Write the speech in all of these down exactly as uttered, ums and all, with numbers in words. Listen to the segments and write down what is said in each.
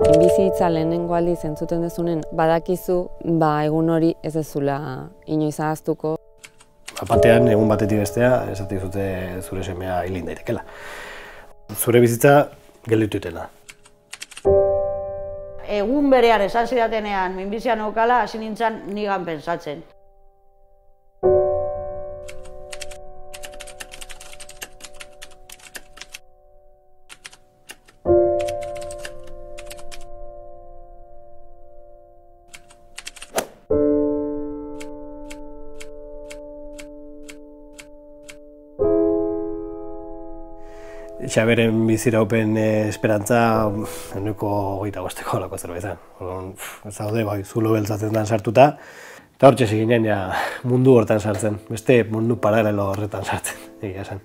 Bizitza lehenengo aldiz entzuten dezunen badakizu, ba egun hori ez dezula inoiz ahaztuko. Batean, egun batetik bestea, esatik zute zure semea hilin daitekela. Zure bizitza gelditu itena. Egun berean esan zidatenean minbizia neukala, hasi nintzen nigan pentsatzen. Xaberen biziraupen esperantza ehuneko hogeita bosteko olako zerbait zen. Ez daude, bai, zulo beltzatzen den sartuta, eta hortxe ziginen mundu hortan sartzen, beste mundu paralelo horretan sartzen, egia zen.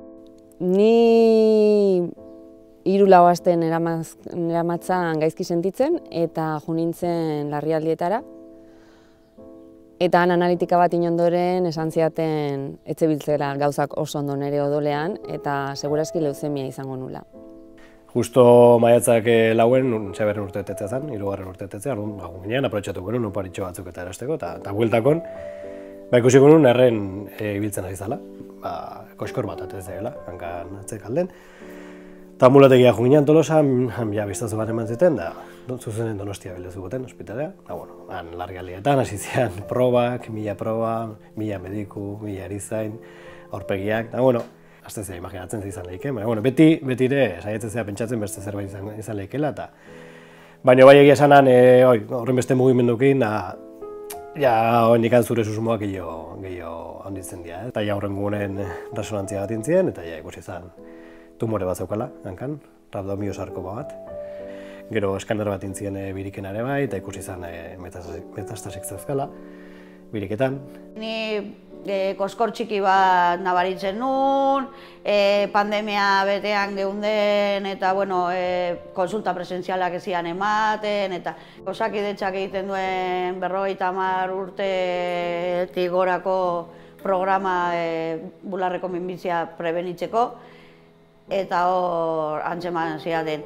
Ni hiru lau aste neramatzan gaizki sentitzen eta jo nintzen larrialdietara. Eta han analitika bat inondoren esan ziaten etzebiltzera gauzak oso ondo nere odolean eta segurazki leuzemia izango nula. Justo maiatzak lauen, Xaberren urtebetetzea zen, hirugarren urtebetetzea, orduan gagun ginean, aprobetxatuko nuen oparitxo batzuk eta erosteko, eta bueltakon, ba ikusiko nuen erren ibiltzen ari zala, ba, koskor bat atez dela, hankan atzek alden. Eta ambulategia jo ginean Tolosan, ja biztazu bat eman ziten, da zuzenen Donostia bildezu goten, ospitalea. Da, bueno, han larrialdietan hasi zian probak, mila proba, mila mediku, mila erizain, aurpegiak, da, bueno, azte zera imaginatzen ze izan lehike, baina, bueno, beti, beti ere, saiatzen zera pentsatzen beste zerbait izan, izan lehikela, eta baina bai egia esanan, e, oi, horren beste mugimendukin, da, ja, hoendikan zure susmoak gehiago, gehiago handitzen dira, eta ja horren gugunen resonantzia bat intzien, eta ja ikusi izan tumore bat zeukala, hankan, rabdomiosarkoma bat. Gero eskaner bat intzien biriken ere bai, eta ikusi izan metastasik zeuzkala, biriketan. Ni koskor txiki bat nabaritzen nun, pandemia betean geunden, eta bueno, konsulta presentzialak ezian ematen, eta osakidetzak egiten duen berrogeita hamar urtetik gorako programa bularreko minbizia prebenitzeko, eta hor antzeman zidaten.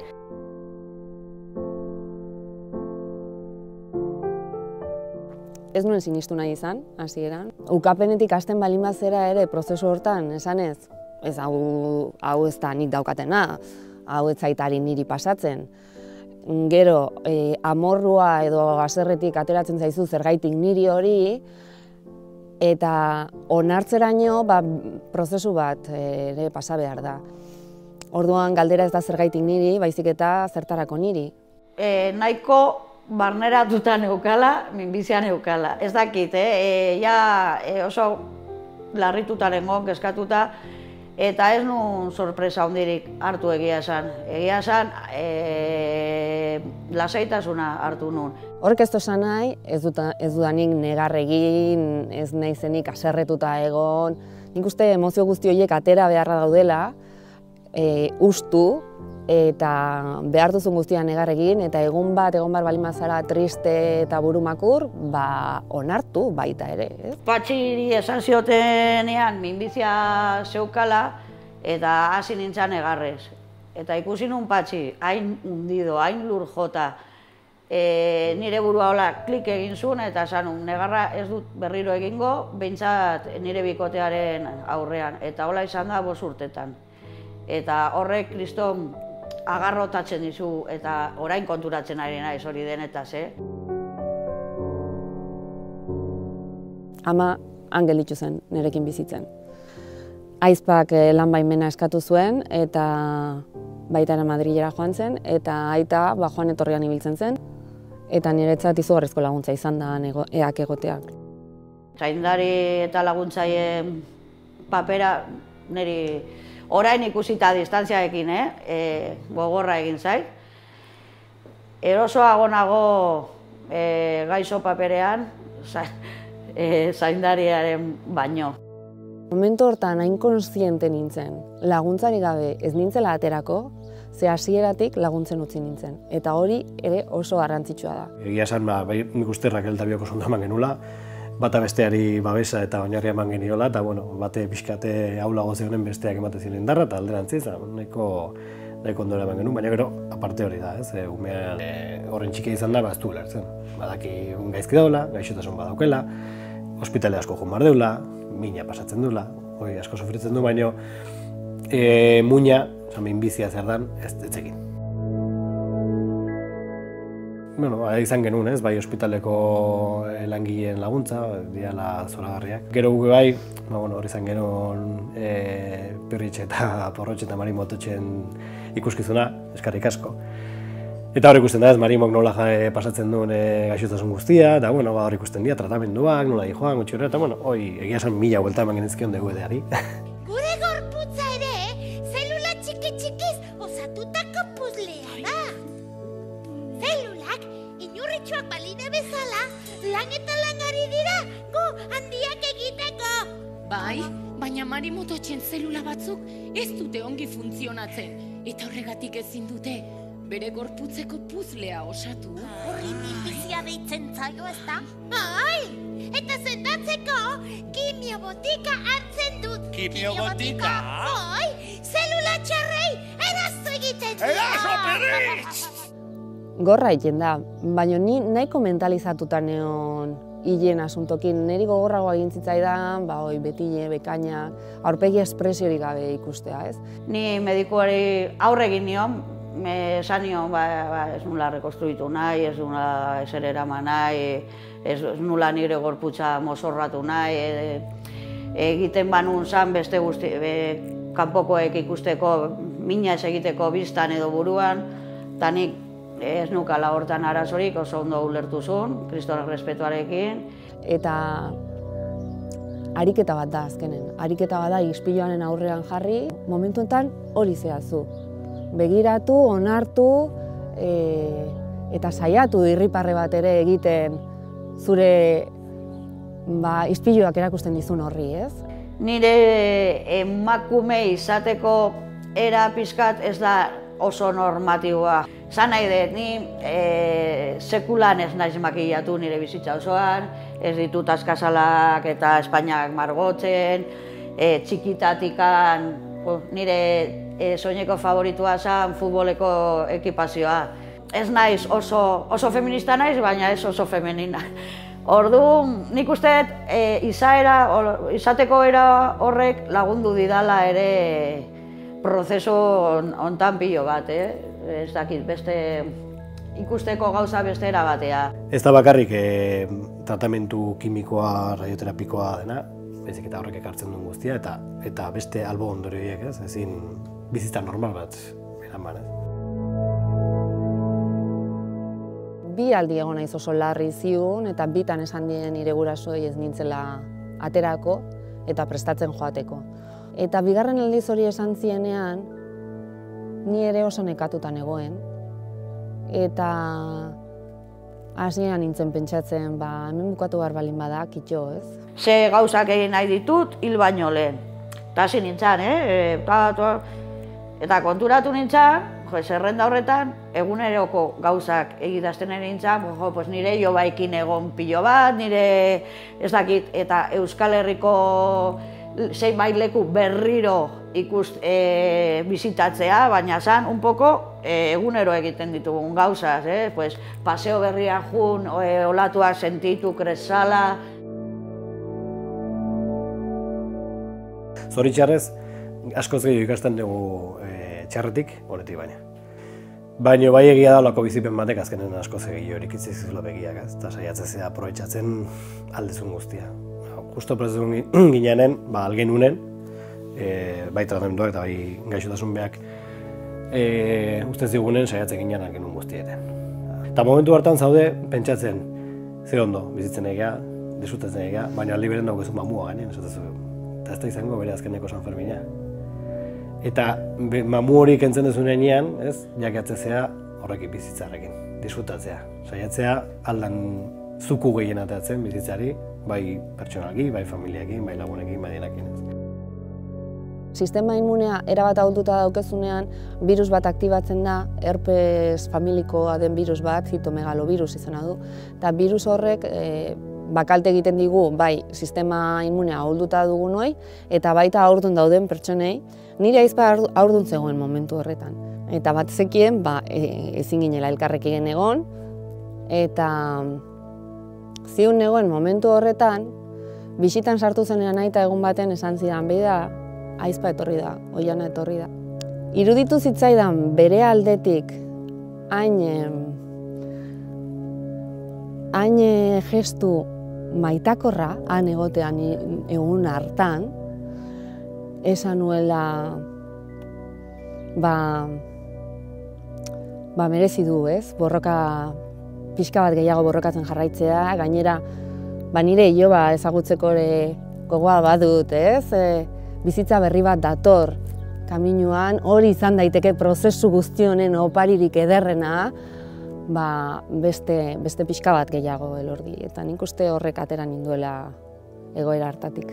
Ez nuen sinistu nahi izan, hasieran. Ukapenetik hasten balin bat zera ere prozesu hortan, esanez, ez hau, hau ez da nik daukatena, hau ez zaitari niri pasatzen. Gero, e, amorrua edo haserretik ateratzen zaizu zergaitik niri hori, eta onartzeraino ba, prozesu bat ere pasa behar da. Orduan galdera ez da zergaitik niri, baizik eta zertarako niri. E, nahiko barneratuta neukala, minbizia neukala. Ez dakit, eh? E, ja e, oso larrituta nengon, kezkatuta, eta ez nun sorpresa hondirik hartu egia esan. Egia esan, e, lasaitasuna hartu nun. Horrek ez esan nahi, ez, ez dudanik negar egin, ez naizenik haserretuta egon. Nik uste emozio guzti horiek atera beharra daudela, E, ustu eta behar duzun guztian negar egin, eta egun bat, egon bat balin bazara triste eta burumakur, ba onartu baita ere. Ez? Patxiri esan ziotenean minbizia zeukala eta hasi nintzen negarrez. Eta ikusi nun Patxi, hain hundido, hain lur jota, e, nire burua hola klik egin zuen eta esan nun, negarra ez dut berriro egingo, behintzat nire bikotearen aurrean, eta hola izan da bost urtetan. Eta horrek kriston agarrotatzen dizu eta orain konturatzen ari naiz hori denetaz, eh? Ama angelitxu zen nirekin bizitzen. Aizpak lan baimena eskatu zuen eta baita ere Madrilera joan zen, eta aita ba, joan etorrian ibiltzen zen. Eta niretzat izugarrizko laguntza izan da eak egoteak. Zaindari eta laguntzaien papera niri orain ikusita distantziaekin, eh? E, gogorra egin zait. Erosoago nago e, gaixo paperean, za, e, zaindariaren baino. Momentu hortan hain kontziente nintzen, laguntzari gabe ez nintzela aterako, ze hasieratik laguntzen utzi nintzen. Eta hori ere oso garrantzitsua da. Egia esan, ba, nik uste Rakel eta bioko oso ondo eman genula, bata besteari babesa eta oinarria eman geniola, eta bueno, bate pixkate aulago zegoen besteak ematen ziren indarra, eta alderantziz, nahiko nahiko ondo eraman genuen, baina gero, aparte hori da, ez, umea horren txikia izan da, ba, ez du ulertzen. Badaki gaizki daula, gaixotasun badaukela, ospitale asko joan behar deula, mina pasatzen duela, hori asko sofritzen du, baina e, muina, oza, minbizia zer dan, ez etzekin. Bueno, izan genuen, ez, bai ospitaleko langileen laguntza, diala zoragarriak. Gero guge bai, ba, bueno, hori izan genuen e, Pirritxe eta Porrotxe eta Mari Mototxen ikuskizuna, eskarrik asko. Eta hor ikusten da, ez, Marimok nola jae pasatzen duen e, gaixotasun guztia, eta bueno, hor ikusten dira, tratamenduak, nola di joan, gutxi horre, eta bueno, hoi, egia esan mila buelta eman genizkion dugu edeari. Gure gorputza ere, zelula txiki txikiz osatutako puzlea da. Zelulak, inurritxoak balina bezala, lan eta langari dira, gu handiak egiteko. Bai, baina Mari Mototxen zelula batzuk ez dute ongi funtzionatzen, eta horregatik ezin dute bere gorputzeko puzlea osatu. Horri minbizia deitzen zaio, ez da? Bai, eta sendatzeko kimio botika hartzen dut. Kimio botika? Bai, zelula txarrei eraztu egiten dira. Eraso, Pirritx! Gorra egiten da, baina ni nahiko mentalizatuta neon hilen asuntokin. Niri gogorragoa egin zitzaidan, ba, oi, betile, bekaina, aurpegi espresiorik gabe ikustea, ez? Ni medikuari aurre egin nion, me esan nion, ba, ba, ez nula rekonstruitu nahi, ez nula eser eraman nahi, ez nula nire gorputza mozorratu nahi, e, egiten banun zan beste guzti, be, kanpokoek ikusteko, mina ez egiteko biztan edo buruan, eta nik ez nukala hortan arazorik, oso ondo ulertu zuen, kristoren respetuarekin. Eta ariketa bat da azkenen, ariketa bat da ispiluaren aurrean jarri, momentu enten hori zehazu. Begiratu, onartu, e, eta saiatu irriparre bat ere egiten zure ba, ispiluak erakusten dizun horri, ez? Nire emakume izateko era pizkat ez da oso normatiboa. Zan nahi dut, ni e, sekulan ez naiz makillatu nire bizitza osoan, ez ditut askasalak eta Espainiak margotzen, e, txikitatikan nire e, soineko favoritua zen futboleko ekipazioa. Ez naiz oso, oso feminista naiz, baina ez oso femenina. Orduan, nik uste e, izaera, or, izateko era horrek lagundu didala ere prozesu hontan pilo bat, eh? Ez dakit, beste ikusteko gauza bestera batea. Ez da bakarrik e, tratamentu kimikoa, radioterapikoa dena, baizik eta horrek ekartzen duen guztia, eta eta beste albo ondorioiek, ez? Ezin bizitza normal bat eraman, ez? Bi aldi egon naiz oso larri ziun, eta bitan esan dien nire gurasoi ez nintzela aterako eta prestatzen joateko. Eta bigarren aldiz hori esan zienean, ni ere oso nekatutan egoen, eta hasieran nintzen pentsatzen, ba, hemen bukatu behar balin bada, kitxo, ez? Ze gauzak egin nahi ditut, hil baino lehen. Eta hasi nintzen, eh? Eta, eta konturatu nintzen, jo, zerrenda horretan, eguneroko gauzak egidazten ere nintzen, jo, pues nire jobaikin egon pilo bat, nire, ez dakit, eta Euskal Herriko zenbait leku berriro ikust e, bizitatzea, baina zan, un poco e, egunero egiten ditugun gauzaz, eh? Pues, paseo berria jun, e, olatuak sentitu, kresala. Zoritxarrez, askoz gehiago ikasten dugu e, txarretik, honetik baina. Baina bai egia da olako bizipen batek azkenen askoz gehiago horik itzizizula begiak, ez? Eta saiatzea aprobetxatzen aldezun guztia. Justo prozesun gineanen, ba, algenunen, e, bai tratamenduak eta bai gaixotasun behak e, ustez digunen saiatzen ginean algenun guztieten. Eta momentu hartan zaude, pentsatzen, ze ondo, bizitzen egia, disfrutatzen egia, baina aldi beren dago ezun mamua gainen, esatezu, eta ez da izango bere azkeneko San Fermina. Eta be, mamu hori kentzen dezunean, ez, jakiatzea horrekin bizitzarrekin, disfrutatzea, saiatzea aldan zuku gehien atatzen bizitzari, bai pertsonalki, bai familiakin, bai lagunekin, bai denakin. Sistema immunea erabat ahulduta daukezunean, virus bat aktibatzen da, herpes familikoa den virus bat, zitomegalovirus izena du, eta virus horrek e, bakalte egiten digu, bai sistema immunea ahulduta dugunoi, eta baita haurdun dauden pertsonei, nire aizpa haurdun zegoen momentu horretan. eta bat zekien ba, e, ezin ginela elkarrekin egon, eta ziun negoen momentu horretan, bisitan sartu zenean aita egun baten esan zidan, behi da, aizpa etorri da, oiana etorri da. Iruditu zitzaidan bere aldetik hain, hain gestu maitakorra, han egotean egun hartan, esan nuela ba, ba merezi du, ez? Borroka, pixka bat gehiago borrokatzen jarraitzea, gainera ba nire iloba ezagutzeko ere gogoa badut, ez? E, bizitza berri bat dator kaminuan, hori izan daiteke prozesu guzti honen oparirik ederrena, ba beste, beste pixka bat gehiago elordi, eta nik uste horrek atera ninduela egoera hartatik.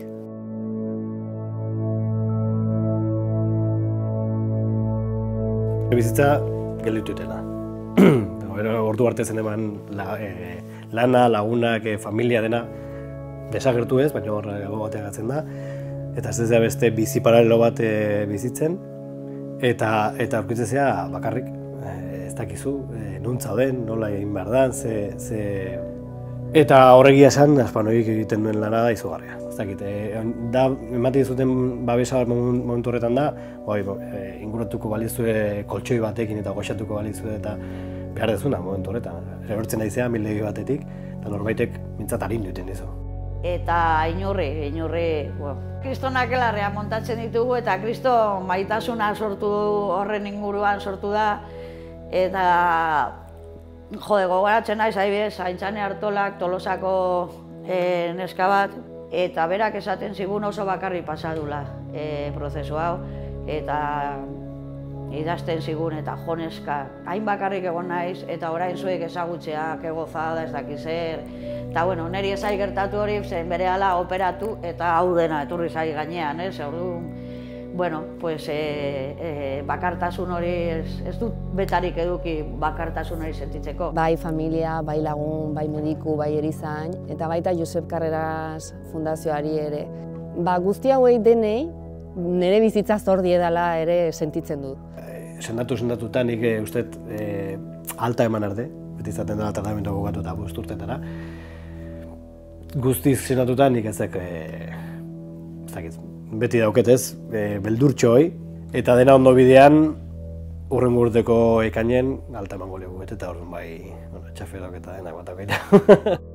Bizitza gelditu itela. Ordu arte zen eman la, e, lana, lagunak, e, familia dena desagertu ez, baina horra gago batean gatzen da. Eta ez da beste bizi paralelo bat e, bizitzen. Eta eta aurkitzea bakarrik, e, ez dakizu, e, non zauden, nola egin behar dan, ze, ze... Eta horregia esan, aspanoik egiten duen lana da izugarria. Ez dakit, e, da, ematen dizuten babesa momentu horretan da, bai, e, inguratuko balizue koltsoi batekin eta goxatuko balizue eta behar dezuna momentu horretan. Ebertzen naizea mildegi batetik, eta norbaitek mintzat arindu egiten dizu. Eta inurri, inurri, bueno, kristonak elarrea montatzen ditugu eta kristo maitasuna sortu horren inguruan sortu da. Eta, jode, gogoratzen naiz, adibidez, Aintzane Artolak Tolosako e, neska bat, eta berak esaten zigun oso bakarri pasadula e, prozesu hau, eta idazten zigun eta joneska, hain bakarrik egon naiz, eta orain zuek ezagutzeak egozada ez dakiz zer. Eta, bueno, niri ezai gertatu hori, zen berehala operatu eta hau dena etorri zai gainean, ez? Orduan, bueno, pues, e, e, bakartasun hori ez, ez dut betarik eduki bakartasun hori sentitzeko. Bai familia, bai lagun, bai mediku, bai erizain, eta baita Josep Carreras Fundazioari ere. Ba, guzti hauei denei, nire bizitza zor diedala ere sentitzen dut. Sendatu sendatuta nik e, uste e, alta eman arte, beti izaten dela tratamentoa bukatu eta bost urtetara. Guztiz sendatuta nik ezek, e, ez dakit, beti dauketez, e, beldurtxo hoi, eta dena ondo bidean, urrengo urteko ekainen alta emango lehu, eta orduan bai, bueno, txaferok eta denak bat aukeita.